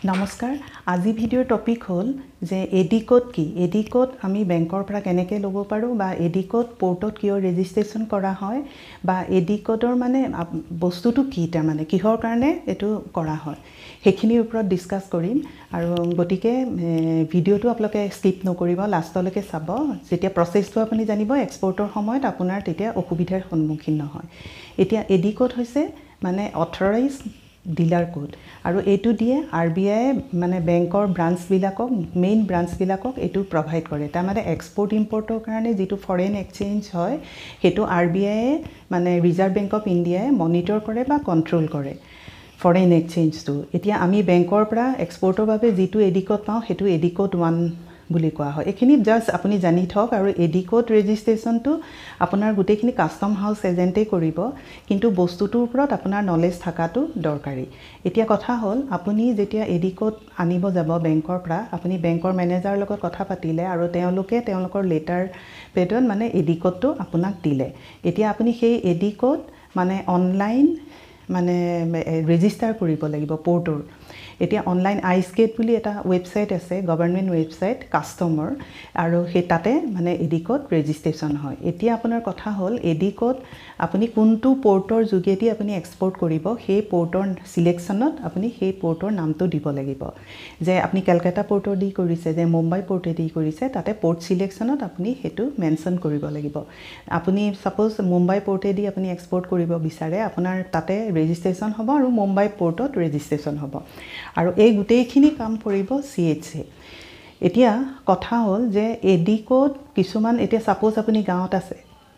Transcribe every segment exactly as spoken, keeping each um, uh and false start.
নমস্কাৰ আজি ভিডিঅ'ৰ টপিক হ'ল যে এডি কোড কি এডি কোড আমি বেংকৰ পৰা কেনেকৈ ল'ব পাৰো বা এডি কোড পোৰ্টত কিয় ৰেজিষ্ট্ৰেচন কৰা হয় বা এডি কোডৰ মানে বস্তুটো কি তাৰ মানে কিহৰ কাৰণে এটো কৰা হয় হেখিনিৰ ওপৰত ডিসকাস কৰিম আৰু গটিকে ভিডিঅ'টো আপোনালোকে স্কিপ নকৰিব লাষ্টলৈকে চাব যেতিয়া প্ৰসেসটো আপুনি জানিব এক্সপোৰ্টৰ সময়ত আপোনাৰ তেতিয়া অসুবিধাৰ সন্মুখীন নহয় এতিয়া এডি কোড হৈছে মানে অথৰাইজ ডিলাৰ কোড আৰু এটো দিয়ে আৰবিআই মানে বেংকৰ ব্ৰাঞ্চ বিলাকক মেইন ব্ৰাঞ্চ বিলাকক এটো প্ৰভাইড কৰে তাৰ মানে এক্সপোৰ্ট ইম্পোৰ্টৰ কাৰণে যেটো ফৰেন এক্সচেঞ্জ হয় হেতু আৰবিআই মানে ৰিজাৰ্ভ বেংক অফ ইণ্ডিয়াই মনিটৰ কৰে বা কন্ট্ৰোল কৰে ফৰেন এক্সচেঞ্জটো এতিয়া আমি বেংকৰ পৰা এক্সপোৰ্টৰ বাবে যেটো এডি কোড পাও হেতু এডি কোড ওৱান বুলি কোৱা হয় এখিনি জাস্ট আপুনি জানি থক আৰু এডি কোড ৰেজিষ্ট্ৰেচনটো আপোনাৰ গুটেখিনি কাস্টম হাউস এজেন্টে কৰিব কিন্তু বস্তুটোৰ ওপৰত আপোনাৰ নলেজ থাকাটো দৰকাৰী এতিয়া কথা হ'ল আপুনি যেতিয়া এডি কোড আনিব যাব বেংকৰ পৰা আপুনি বেংকৰ মেনেজাৰ লগত কথা পাতিলে আৰু তেওঁলোকে তেওঁলোকৰ লেটাৰ পেডত মানে এডি কোডটো আপোনাক দিলে এতিয়া আপুনি সেই এডি কোড মানে অনলাইন মানে ৰেজিষ্টাৰ কৰিব লাগিব পোৰ্টৰ এতিয়া অনলাইন আইস্কেট বুলি এটা ওয়েবসাইট আছে গভৰ্নমেন্ট ওয়েবসাইট কাস্টমাৰ আৰু হেতাতে মানে এডি কোড ৰেজিষ্ট্ৰেচন হয় এতিয়া আপোনাৰ কথা হ'ল এডি কোড আপুনি কোনটো পোৰ্টৰ যোগেদি আপুনি এক্সপোৰ্ট কৰিব সেই পোৰ্টৰ সিলেকশনত আপুনি সেই পোৰ্টৰ নামটো দিব লাগিব যে আপুনি কলকাতা পোৰ্টৰ দি কৰিছে যে মুম্বাই পোৰ্টে দি কৰিছে তাতে পোৰ্ট সিলেকশনত আপুনি হেতু মেনশন কৰিব লাগিব আপুনি সাপোজ মুম্বাই পোৰ্টে দি আপুনি এক্সপোৰ্ট কৰিব বিচাৰে আপোনাৰ তাতে ৰেজিষ্ট্ৰেচন হ'ব আৰু মুম্বাই পোৰ্টত ৰেজিষ্ট্ৰেচন হ'ব আৰু এই গুটেইখিনি কাম কৰিব সিএইচএ এতিয়া কথা হ'ল যে এডি কোড কিছুমান এতিয়া সাপোজ আপুনি গাঁৱত আছে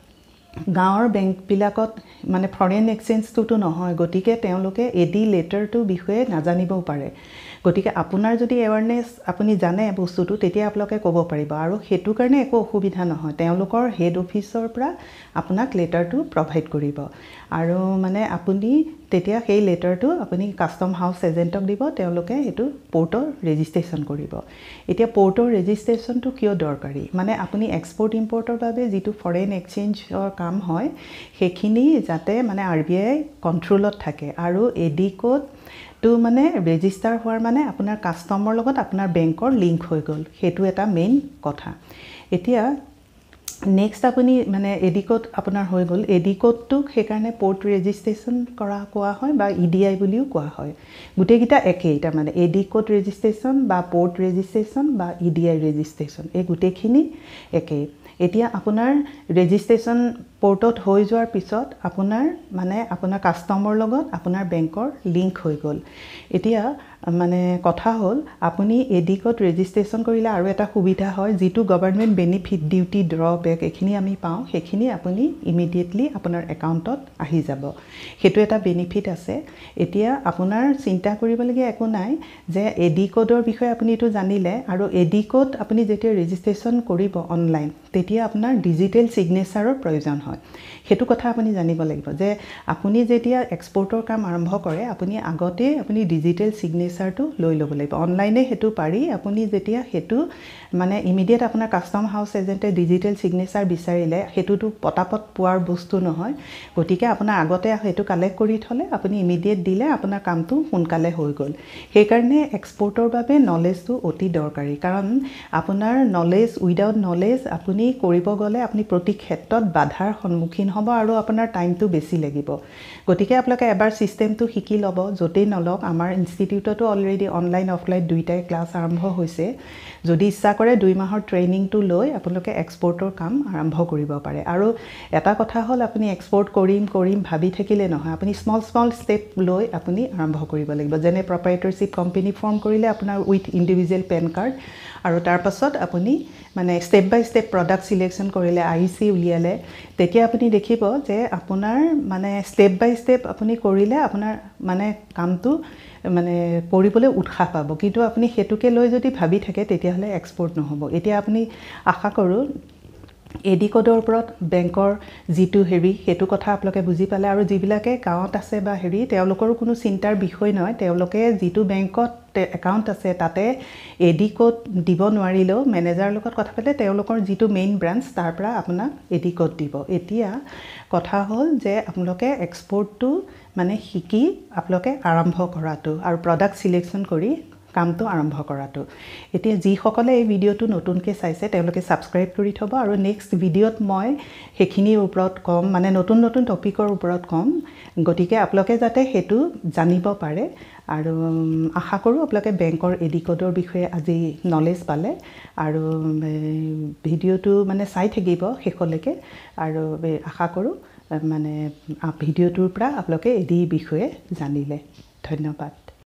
গাঁৱৰ বেংক বিলাকত মানে ফৰেন এক্সচেঞ্জটো নহয় গটিকে তেওঁলোকে এডি লেটাৰটো বিষয়ে নাজানিবও পাৰে গটিকে আপোনাৰ যদি এৱাৰনেস আপুনি জানে বস্তুটো তেতিয়া আপোনালোকে ক'ব পাৰিব আৰু হেতু কাৰণে একো অসুবিধা নহয় তেওঁলোকৰ হেড অফিচৰ পৰা আপোনাক লেটাৰটো প্ৰভাইড কৰিব আৰু মানে আপুনি তেতিয়া সেই লেটাৰটো আপুনি কাস্টম হাউস এজেন্টক দিব তেওঁলোকে হেতু পোৰ্টৰ ৰেজিষ্ট্ৰেচন কৰিব এতিয়া পোৰ্টৰ ৰেজিষ্ট্ৰেচনটো কিয় দৰকাৰী মানে আপুনি এক্সপোৰ্ট ইম্পোৰ্টৰ বাবে যেটো ফৰেন এক্সচেঞ্জৰ কাম হয় হেখিনি যাতে মানে আৰবিআই কন্ট্ৰোলত থাকে আৰু এডি কোড তো মানে ৰেজিষ্টাৰ হোৱাৰ মানে আপোনাৰ কাস্টমাৰ লগত আপোনাৰ বেংকৰ লিংক হৈ গল হেতু এটা মেইন কথা এতিয়া নেক্সট আপুনি মানে এডি কোড আপোনাৰ হৈ গল এডি কোডটো হেকাৰণে পোৰ্ট ৰেজিষ্ট্ৰেচন কৰা কোৱা হয় বা ইডিআই বুলিও কোৱা হয় গুটেকিটা একেই তাৰ মানে এডি কোড ৰেজিষ্ট্ৰেচন বা পোৰ্ট ৰেজিষ্ট্ৰেচন বা ইডিআই ৰেজিষ্ট্ৰেচন এই গুটেখিনি একেই এতিয়া আপোনাৰ ৰেজিষ্ট্ৰেচন পোৰ্টত হৈ যোৱাৰ পিছত আপোনাৰ মানে আপোনাৰ কাস্টমাৰ লগত আপোনাৰ বেংকৰ লিংক হৈ গল এতিয়া মানে কথা হ'ল আপুনি এডি কোড ৰেজিষ্ট্ৰেচন কৰিলে আৰু এটা সুবিধা হয় যেটো গভৰ্নমেন্ট বেনিফিট ডিউটি ড্ৰবেক এখিনি আমি পাও হেখিনি আপুনি ইমিডিয়েটলি আপোনাৰ একাউন্টত আহি যাব হেতু এটা বেনিফিট আছে এতিয়া আপোনাৰ চিন্তা কৰিবলগীয়া একো নাই যে এডি কোডৰ বিষয়ে আপুনি এটো জানিলে আৰু এডি কোড আপুনি যেতিয়া ৰেজিষ্ট্ৰেচন কৰিব অনলাইন তেতিয়া আপোনাৰ ডিজিটেল সিগনেচাৰৰ প্ৰয়োজন হয় হেতু কথা আপুনি জানিব লাগিব যে আপুনি যেতিয়া এক্সপোৰ্টৰ কাম আৰম্ভ কৰে আপুনি আগতে আপুনি ডিজিটেল সিগনেচাৰটো লৈ ল'ব লাগিব অনলাইনে হেতু পাৰি আপুনি যেতিয়া হেতু মানে ইমিডিয়েট আপোনাৰ কাস্টম হাউস এজেন্টে ডিজিটেল সিগনেচাৰ বিচাৰিলে হেতুটো পটাপট পোৱাৰ বস্তু নহয় গটিকে আপোনাৰ আগতে হেতু কালেক্ট কৰি থলে আপুনি ইমিডিয়েট দিলে আপোনাৰ কামটো সোনকালে হৈ গল সেই কাৰণে এক্সপোৰ্টৰ বাবে নলেজটো অতি দৰকাৰী কাৰণ আপোনাৰ নলেজ উইদাউট নলেজ আপুনি কৰিব গলে আপুনি প্ৰতি ক্ষেত্ৰত বাধাৰ সন্মুখীন হ'ব আৰু আপোনাৰ টাইমটো বেছি লাগিব গটিকে আপোনালোকে এবাৰ সিস্টেমটো শিকি ল'ব যতেই নলক আমাৰ ইনষ্টিটিউটতো অলৰেডি অনলাইন অফলাইন দুইটাই ক্লাস আৰম্ভ হৈছে যদি ইচ্ছা কৰে দুই মাহৰ ট্ৰেইনিংটো লৈ আপোনালোকে এক্সপোৰ্টৰ কাম আৰম্ভ কৰিব পাৰে আৰু এটা কথা হ'ল আপুনি এক্সপোৰ্ট কৰিম কৰিম ভাবি থাকিলে নহয় আপুনি স্মল স্মল ষ্টেপ লৈ আপুনি আৰম্ভ কৰিব লাগিব যেনে প্ৰপাইটৰশ্বিপ কোম্পানী ফৰ্ম কৰিলে আপোনাৰ উইথ ইন্ডিভিজুৱেল পেন কাৰ্ড আৰু তাৰ পাছত আপুনি মানে step by step product selection কৰিলে আইসি উলিয়ালে তেতিয়া আপুনি দেখিব যে আপোনাৰ মানে ষ্টেপ বাই ষ্টেপ আপুনি কৰিলে আপোনাৰ মানে কামটো মানে কৰিবলৈ উৎসাহ পাব কিন্তু আপুনি হেতুকে লৈ যদি ভাবি থাকে তেতিয়া হলে এক্সপোৰ্ট নহব এতিয়া আপুনি আশা কৰো এডি কোডৰ ওপৰত বেংকৰ যেটো হেৰি হেতু কথা আপোনালোকে বুজি পালে আৰু যিবিলাকে গাঁৱত আছে বা হেৰি তেওঁলোকৰ কোনো চিন্তাৰ বিষয় নহয় তেওঁলোকে যেটো বেংকত একাউন্ট আছে তাতে এডি কোড দিব নোৱাৰিলেও মেনেজাৰ লগত কথা পাতে তেওঁলোকৰ যেটো মেইন ব্ৰাঞ্চ তাৰ পৰা আপোনাক এডি কোড দিব এতিয়া কথা হ'ল যে আপোনালোকে এক্সপোৰ্টটো মানে শিকি আপোনালোকে আৰম্ভ কৰাটো আৰু প্ৰডাক্ট সিলেকশন কৰি কামটো আৰম্ভ কৰাটো এতিয়া যিসকলে এই ভিডিঅ'টো নতুনকৈ চাইছে তেওঁলোকে ছাবস্ক্ৰাইব কৰি থ'ব আৰু নেক্সট ভিডিঅ'ত মই সেইখিনিৰ ওপৰত ক'ম মানে নতুন নতুন টপিকৰ ওপৰত ক'ম গতিকে আপোনালোকে যাতে সেইটো জানিব পাৰে আৰু আশা কৰোঁ আপোনালোকে বেংকৰ এডি কোডৰ বিষয়ে আজি নলেজ পালে আৰু ভিডিঅ'টো মানে চাই থাকিব শেষলৈকে আৰু আশা কৰোঁ মানে ভিডিঅ'টোৰ পৰা আপোনালোকে এডি বিষয়ে জানিলে ধন্যবাদ